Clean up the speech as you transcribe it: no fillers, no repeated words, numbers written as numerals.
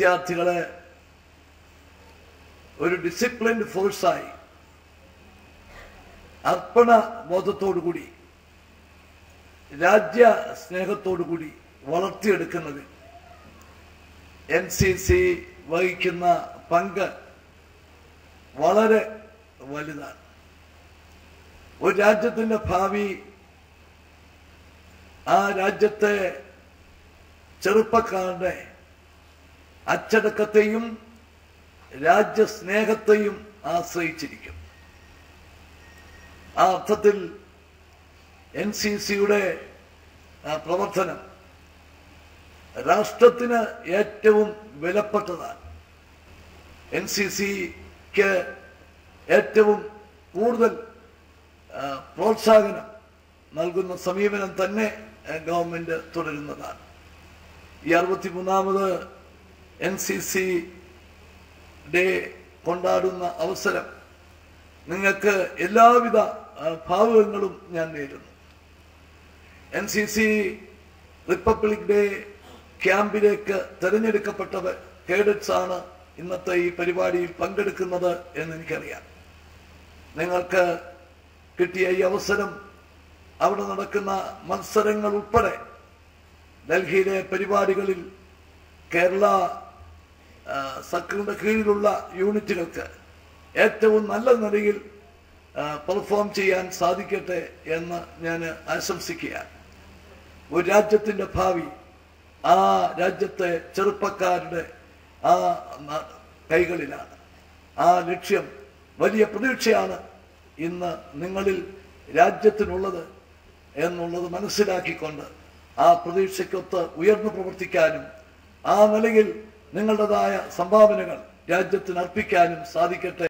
വിദ്യാർത്ഥികളെ ഒരു ഡിസിപ്ലിൻഡ് ഫോഴ്സായി അർപ്പണ ബോധത്തോടുകൂടി രാജ്യ സ്നേഹത്തോടുകൂടി വളർത്തിയെടുക്കുന്നതിൽ NCC വഹിക്കുന്ന പങ്ക് വളരെ വലുതാണ്. ഒരു രാജ്യത്തിന്റെ ഭാവി ആ രാജ്യത്തെ ചെറുപ്പക്കാരുടെ അച്ചടക്കത്തെയും രാജ്യസ്നേഹത്തെയും ആശ്രയിച്ചിരിക്കും. ആ അർത്ഥത്തിൽ NCCയുടെ പ്രവർത്തനം രാഷ്ട്രത്തിന് ഏറ്റവും വിലപ്പെട്ടതാണ്. NCCക്ക് ഏറ്റവും കൂടുതൽ പ്രോത്സാഹനം നൽകുന്ന സമീപനം തന്നെ ഗവൺമെന്റ് തുടരുന്നതാണ്. ഈ 63ാമത് NCC ഡേ കൊണ്ടാടുന്ന അവസരം നിങ്ങൾക്ക് എല്ലാവിധ ഭാവുകങ്ങളും ഞാൻ നേരുന്നു. NCC റിപ്പബ്ലിക് ഡേ ക്യാമ്പിലേക്ക് തെരഞ്ഞെടുക്കപ്പെട്ട കേഡറ്റ്സ് ആണ് ഇന്നത്തെ ഈ പരിപാടിയിൽ പങ്കെടുക്കുന്നത് എന്ന് എനിക്കറിയാം. നിങ്ങൾക്ക് കിട്ടിയ ഈ അവസരം അവിടെ നടക്കുന്ന മത്സരങ്ങൾ ഉൾപ്പെടെ ഡൽഹിയിലെ പരിപാടികളിൽ കേരള സർക്കിളിന്റെ കീഴിലുള്ള യൂണിറ്റുകൾക്ക് ഏറ്റവും നല്ല നിലയിൽ പെർഫോം ചെയ്യാൻ സാധിക്കട്ടെ എന്ന് ഞാൻ ആശംസിക്കുകയാണ്. ഒരു രാജ്യത്തിന്റെ ഭാവി ആ രാജ്യത്തെ ചെറുപ്പക്കാരുടെ ആ കൈകളിലാണ്. ആ ലക്ഷ്യം വലിയ പ്രതീക്ഷയാണ് ഇന്ന് നിങ്ങളിൽ രാജ്യത്തിനുള്ളത് എന്നുള്ളത് മനസ്സിലാക്കിക്കൊണ്ട് ആ പ്രതീക്ഷയ്ക്കൊത്ത് ഉയർന്നു പ്രവർത്തിക്കാനും ആ നിലയിൽ നിങ്ങളുടേതായ സംഭാവനകൾ രാജ്യത്തിന് അർപ്പിക്കാനും സാധിക്കട്ടെ.